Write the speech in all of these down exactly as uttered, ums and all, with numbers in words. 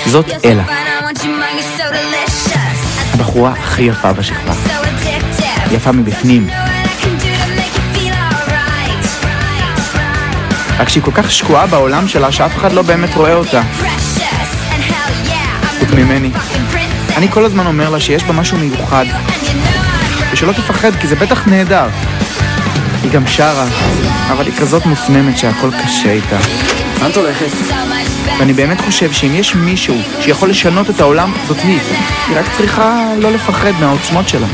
זאת אלה. הבחורה הכי יפה בשכבה. יפה מבפנים. רק שהיא כל כך שקועה בעולם שלה שאף אחד לא באמת רואה אותה. חוץ ממני. אני כל הזמן אומר לה שיש בה משהו מיוחד. ושלא תפחד כי זה בטח נהדר. היא גם שרה, אבל היא כזאת מופנמת שהכל קשה איתה. לאן את הולכת? ואני באמת חושב שאם יש מישהו שיכול לשנות את העולם, זאת היא. היא רק צריכה לא לפחד מהעוצמות שלה.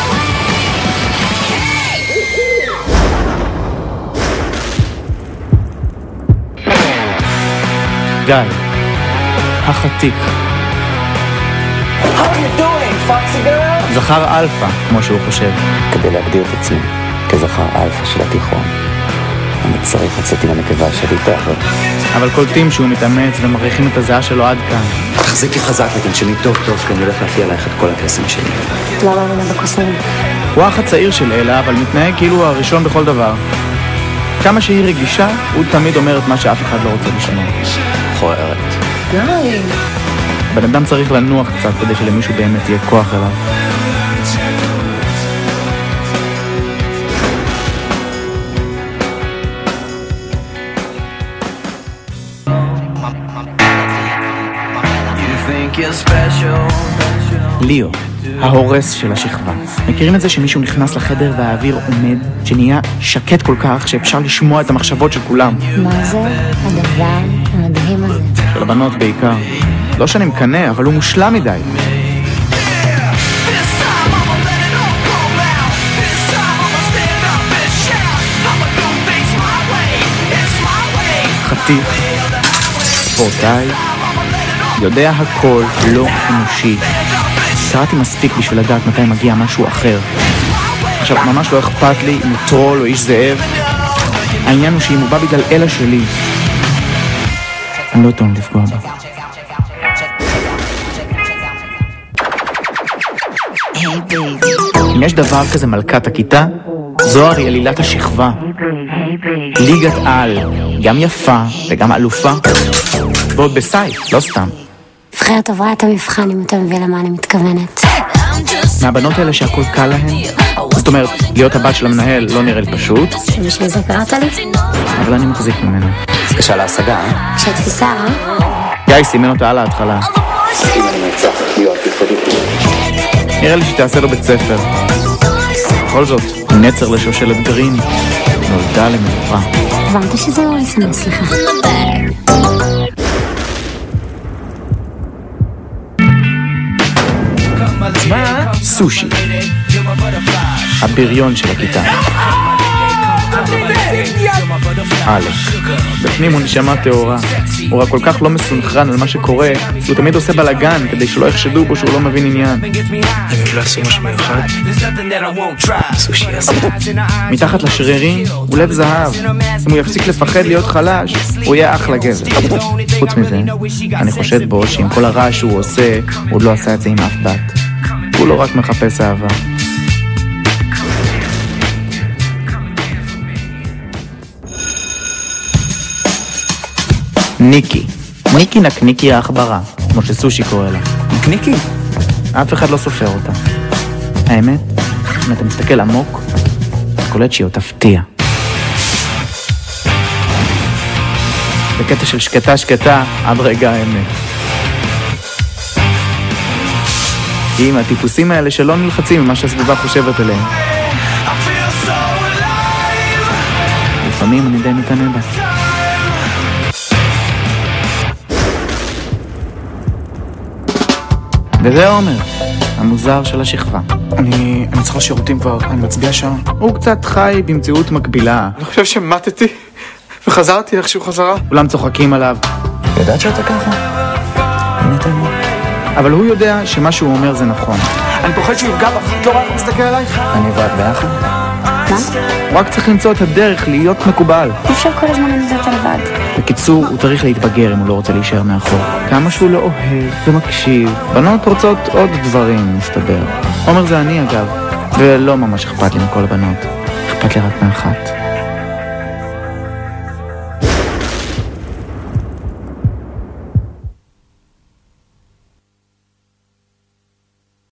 גיא, החתיק. זכר אלפא, כמו שהוא חושב. כדי להגדיר את עצמי כזכר אלפא של התיכון, אני צריך לצאת עם הנקבה שלי תחת. אבל קולטים שהוא מתאמץ ומריחים את הזהה שלו עד כאן. תחזיקי חזק ותנשמי טוב טוב, כי אני הולך להפעיל עלייך את כל הקסם שלי. לא מאמינה בקוסמים. הוא האח הצעיר של אלה, אבל מתנהג כאילו הוא הראשון בכל דבר. כמה שהיא רגישה, הוא תמיד אומר את מה שאף אחד לא רוצה לשמוע. חוערת. די. בן אדם צריך לנוח קצת כדי שלמישהו באמת יהיה כוח אליו. ליאו, ההורס של השכבה. מכירים את זה שמישהו נכנס לחדר והאוויר עומד, שנהיה שקט כל כך שאפשר לשמוע את המחשבות של כולם? מה זה הדבר המדהים הזה? של הבנות בעיקר. לא שאני מקנה, אבל הוא מושלם מדי. חתיך, ספורטאי, יודע הכל, לא אנושי. קראתי מספיק בשביל לדעת מתי מגיע משהו אחר. עכשיו, ממש לא אכפת לי אם הוא טרול או איש זאב. העניין הוא שאם הוא בא בגלל אלה שלי, אני לא טעון לפגוע בה. אם יש דבר כזה מלכת הכיתה, זוהר היא עלילת השכבה. ליגת על, גם יפה וגם אלופה. ועוד בסייף, לא סתם. נבחרת עברה את המבחן אם אתה מבין למה אני מתכוונת. מהבנות האלה שהכל קל להן. זאת אומרת, להיות הבת של המנהל לא נראה לי פשוט. שבשביל זה קראת לי? אבל אני מחזיק ממנו. זה קשה להשגה, אה? כשתפיסה, אה? גיא סימן אותה על ההתחלה. אם אני מצליח להיות תפקדות. נראה לי שתעשה לו בית ספר. בכל זאת, נצר לשושלת גרין. נולדה למלוכה. הבנתי שזה לא לסמס, סליחה. סושי, הבריון של הכיתה. אלק, בפנים הוא נשמה תאורה. הוא רק כל כך לא מסונכרן על מה שקורה, הוא תמיד עושה בלגן כדי שלא יחשדו בו שהוא לא מבין עניין. אני לא אעשו משהו מיוחד. סושי יעשה. מתחת לשרירים הוא לב זהב. אם הוא יפסיק לפחד להיות חלש, הוא יהיה אחלה גבר. חוץ מזה, אני חושד בו שעם כל הרעש שהוא עושה, הוא עוד לא עשה את זה עם אף בת. הוא לא רק מחפש אהבה. ניקי. ניקי נקניקי האחברה, כמו שסושי קורא לה. נקניקי? אף אחד לא סופר אותה. האמת, אם אתה מסתכל עמוק, אתה קולט שהיא עוד תפתיע. בקטע של שקטה שקטה עד רגע האמת. היא עם הטיפוסים האלה שלא נלחצים ממה שהסביבה חושבת עליהם. לפעמים אני די מתענה בה. וזה עומר, המוזר של השכבה. אני... אני צריך לשירותים כבר, אני מצביע שם. הוא קצת חי במציאות מקבילה. אני חושב שמתתי וחזרתי איכשהו חזרה. כולם צוחקים עליו. ידעת שאתה ככה? אני אתן. אבל הוא יודע שמה שהוא אומר זה נכון. אני פוחד שהוא יפגע בך, את לא רואה איך הוא מסתכל עלייך? אני ואת ביחד? מה? הוא רק צריך למצוא את הדרך להיות מקובל. אפשר כל הזמן לנדות לבד. בקיצור, הוא צריך להתבגר אם הוא לא רוצה להישאר מאחור. כמה שהוא לא אוהב ומקשיב. בנות רוצות עוד דברים, מסתבר. עומר זה אני אגב, ולא ממש אכפת לי מכל הבנות. אכפת לי רק מאחת.